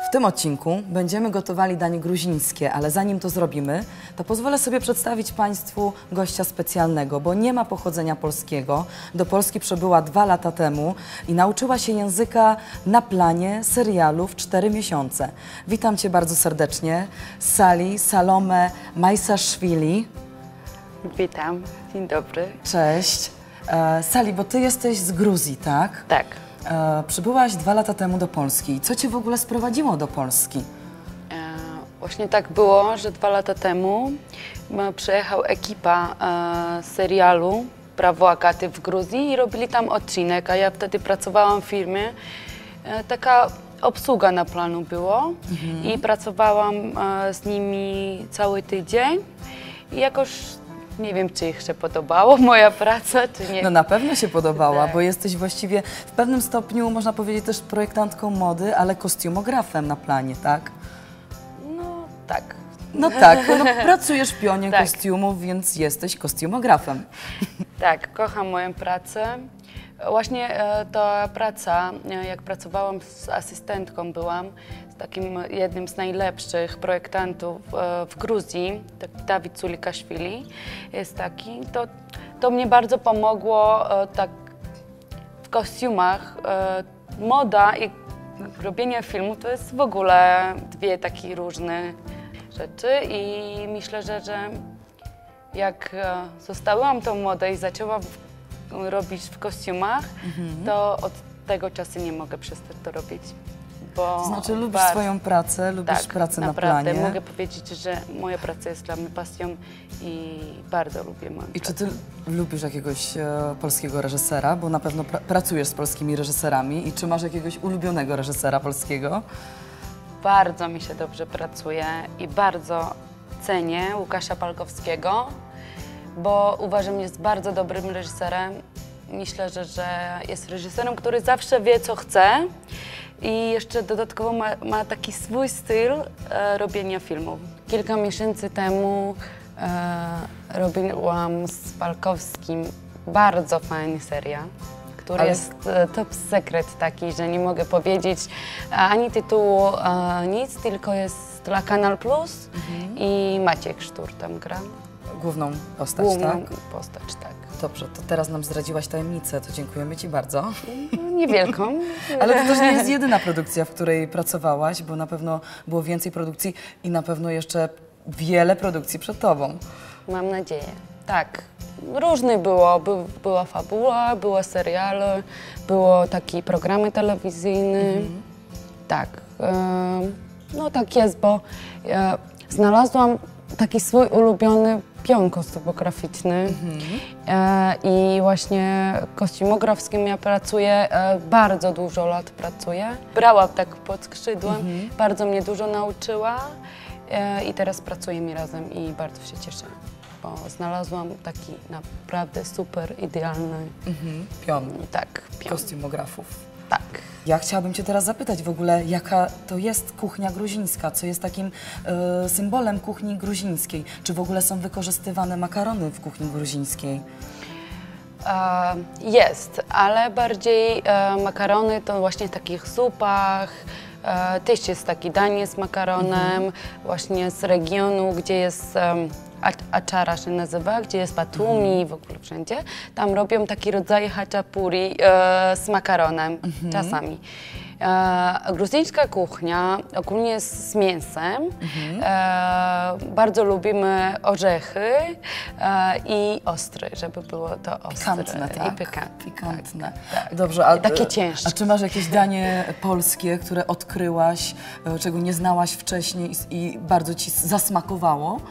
W tym odcinku będziemy gotowali danie gruzińskie, ale zanim to zrobimy, to pozwolę sobie przedstawić Państwu gościa specjalnego, bo nie ma pochodzenia polskiego. Do Polski przybyła 2 lata temu i nauczyła się języka na planie serialu w 4 miesiące. Witam Cię bardzo serdecznie, Salome Majsashvili. Witam, dzień dobry. Cześć. Sali, bo Ty jesteś z Gruzji, tak? Tak. Przybyłaś 2 lata temu do Polski. Co Cię w ogóle sprowadziło do Polski? Właśnie tak było, że 2 lata temu przyjechała ekipa serialu Prawo Agaty w Gruzji i robili tam odcinek, a ja wtedy pracowałam w firmie. Taka obsługa na planu było i pracowałam z nimi cały tydzień i jakoś nie wiem, czy ich się podobało moja praca, czy nie. No na pewno się podobała, Tak. bo jesteś właściwie w pewnym stopniu, można powiedzieć, też projektantką mody, ale kostiumografem na planie, tak? No tak. No tak, no pracujesz w pionie Tak. kostiumów, więc jesteś kostiumografem. Tak, kocham moją pracę. Właśnie ta praca, jak pracowałam z asystentką, byłam z takim jednym z najlepszych projektantów w Gruzji, Dawid Sulikashvili jest taki. To mnie bardzo pomogło tak w kostiumach. Moda i robienie filmu to jest w ogóle 2 takie różne rzeczy i myślę, że jak zostawiłam tą modę i zaczęłam robić w kostiumach, to od tego czasu nie mogę przestać to robić. Bo To znaczy lubisz swoją pracę, lubisz pracę na planie. Naprawdę, mogę powiedzieć, że moja praca jest dla mnie pasją i bardzo lubię moją I czy pracę. Ty lubisz jakiegoś polskiego reżysera, bo na pewno pracujesz z polskimi reżyserami i czy masz jakiegoś ulubionego reżysera polskiego? Bardzo mi się dobrze pracuje i bardzo cenię Łukasza Palkowskiego, bo uważam, że jest bardzo dobrym reżyserem. Myślę, że jest reżyserem, który zawsze wie, co chce i jeszcze dodatkowo ma taki swój styl robienia filmów. Kilka miesięcy temu robiłam z Palkowskim bardzo fajny serial, który jest top secret taki, że nie mogę powiedzieć ani tytułu, nic, tylko jest dla Kanal Plus i Maciek Sztur tam gra. Główną postać, Główną tak? postać, tak. Dobrze, to teraz nam zdradziłaś tajemnicę, to dziękujemy Ci bardzo. Niewielką. Ale to też nie jest jedyna produkcja, w której pracowałaś, bo na pewno było więcej produkcji i na pewno jeszcze wiele produkcji przed Tobą. Mam nadzieję. Tak. Różne było. Była fabuła, były seriale, było takie programy telewizyjne. Tak. No tak jest, bo znalazłam taki swój ulubiony pion kostiumograficzny i właśnie kostiumograf, z kim ja pracuję, bardzo dużo lat pracuję. Brałam tak pod skrzydłem, bardzo mnie dużo nauczyła i teraz pracujemy razem i bardzo się cieszę, bo znalazłam taki naprawdę super, idealny Pion pion. kostiumografów. Tak. Ja chciałabym Cię teraz zapytać w ogóle, jaka to jest kuchnia gruzińska, co jest takim symbolem kuchni gruzińskiej? Czy w ogóle są wykorzystywane makarony w kuchni gruzińskiej? Jest, ale bardziej makarony to właśnie w takich zupach. Też jest taki danie z makaronem, właśnie z regionu, gdzie jest aczara się nazywa, gdzie jest Batumi, w ogóle wszędzie. Tam robią taki rodzaj haczapuri z makaronem czasami. Gruzińska kuchnia ogólnie jest z mięsem. Bardzo lubimy orzechy i ostre, żeby było to ostre. Pikantne, tak? I pikantne. Pikantne. Tak. Dobrze, a, I takie ciężkie. A czy masz jakieś danie polskie, które odkryłaś, czego nie znałaś wcześniej i bardzo Ci zasmakowało?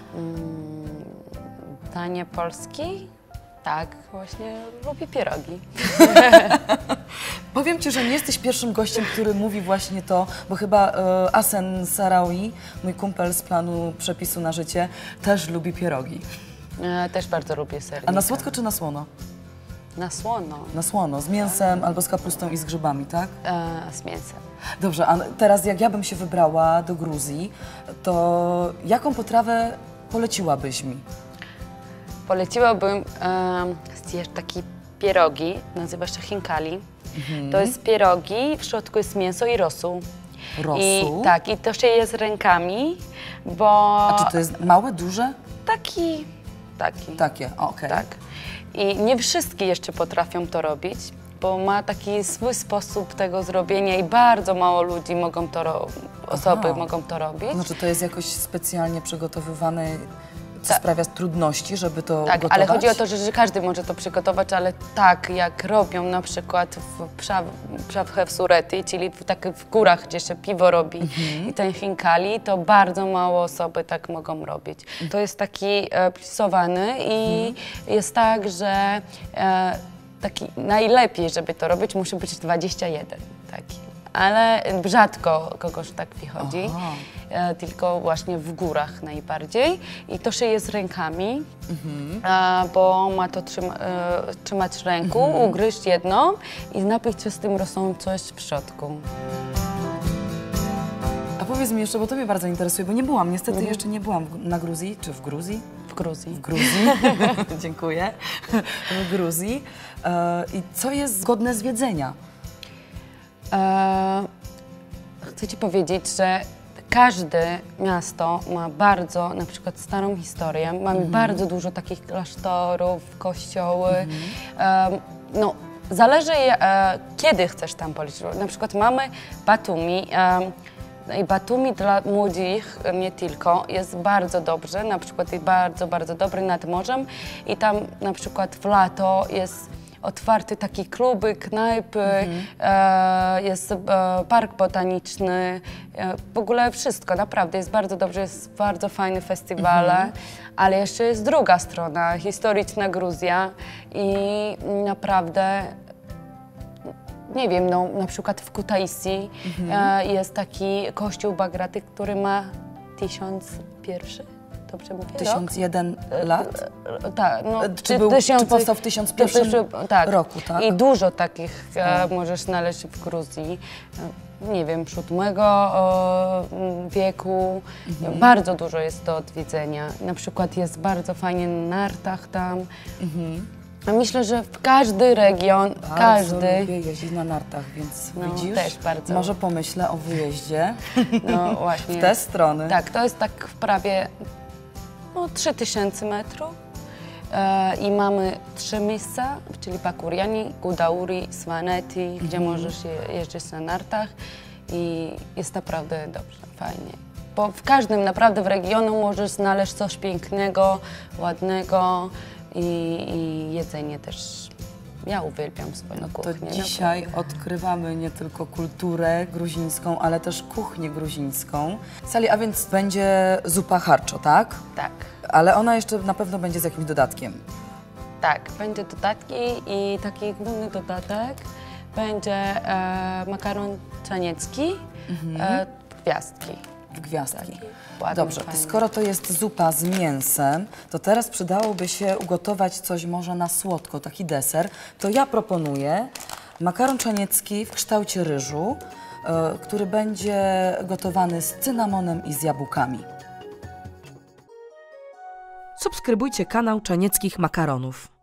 Danie polski? Tak, właśnie lubię pierogi. Powiem Ci, że nie jesteś pierwszym gościem, który mówi właśnie to, bo chyba Asen Sarawi, mój kumpel z planu Przepisu na życie, też lubi pierogi. Też bardzo lubię sernika. A na słodko czy na słono? Na słono. Na słono, z mięsem albo z kapustą i z grzybami, tak? Z mięsem. Dobrze, a teraz jak ja bym się wybrała do Gruzji, to jaką potrawę poleciłabyś mi? Poleciłabym zjeść takie pierogi, nazywa się chinkali. To jest pierogi, w środku jest mięso i rosół. Rosół? Tak, i to się je z rękami, bo... A czy to jest małe, duże? Taki. Takie, okej. Tak. I nie wszystkie jeszcze potrafią to robić, bo ma taki swój sposób tego zrobienia i bardzo mało ludzi mogą osoby mogą to robić. Znaczy to jest jakoś specjalnie przygotowywane, co sprawia trudności, żeby to Tak, gotować? ale chodzi o to, że każdy może to przygotować, ale tak jak robią na przykład w Przawche w Surety, czyli w górach, gdzie się piwo robi i ten Hinkali, to bardzo mało osoby tak mogą robić. To jest taki plisowany i jest tak, że taki najlepiej, żeby to robić, musi być 21 taki. Ale rzadko kogoś tak wychodzi, tylko właśnie w górach najbardziej. I to się je z rękami, bo ma to trzymać w ręku, ugryźć jedną i napić się z tym rosół coś w środku. A powiedz mi jeszcze, bo to mnie bardzo interesuje, bo nie byłam, niestety jeszcze nie byłam na Gruzji, czy w Gruzji? W Gruzji. W Gruzji, dziękuję, w Gruzji. I co jest godne zwiedzenia? Chcę Ci powiedzieć, że każde miasto ma bardzo, na przykład starą historię. Mamy bardzo dużo takich klasztorów, kościoły. No, zależy kiedy chcesz tam polecieć. Na przykład mamy Batumi. I Batumi dla młodych, nie tylko, jest bardzo dobrze, na przykład jest bardzo dobry nad morzem i tam na przykład w lato jest otwarty taki kluby, knajpy, jest park botaniczny, w ogóle wszystko, naprawdę jest bardzo dobrze, jest bardzo fajne festiwale, ale jeszcze jest druga strona, historyczna Gruzja i naprawdę nie wiem, no, na przykład w Kutaisi jest taki kościół Bagraty, który ma 1001, dobrze mówię? 1001 lat? Tak. No, Czy powstał w 1001 roku, tak? I dużo takich możesz znaleźć w Gruzji. Nie wiem, VII wieku. Bardzo dużo jest do odwiedzenia. Na przykład jest bardzo fajnie na nartach tam. Myślę, że w każdy region, Bardzo lubię jeździć na nartach, więc widzisz, też bardzo. Może pomyślę o wyjeździe No właśnie. w te strony. Tak, to jest tak prawie 3000 metrów i mamy 3 miejsca, czyli Bakuriani, Gudauri, Svaneti, gdzie możesz jeździć na nartach i jest naprawdę dobrze, fajnie. Bo w każdym naprawdę w regionu możesz znaleźć coś pięknego, ładnego, i jedzenie też. Ja uwielbiam swoją kuchnię. To dzisiaj odkrywamy nie tylko kulturę gruzińską, ale też kuchnię gruzińską. Sali, a więc będzie zupa harczo, tak? Tak. Ale ona jeszcze na pewno będzie z jakimś dodatkiem. Tak, będzie dodatki i taki główny dodatek będzie makaron czaniecki, gwiazdki. W gwiazdki. Ładny, Dobrze, to skoro to jest zupa z mięsem, to teraz przydałoby się ugotować coś może na słodko, taki deser. To ja proponuję makaron czaniecki w kształcie ryżu, który będzie gotowany z cynamonem i z jabłkami. Subskrybujcie kanał Czarnieckich Makaronów.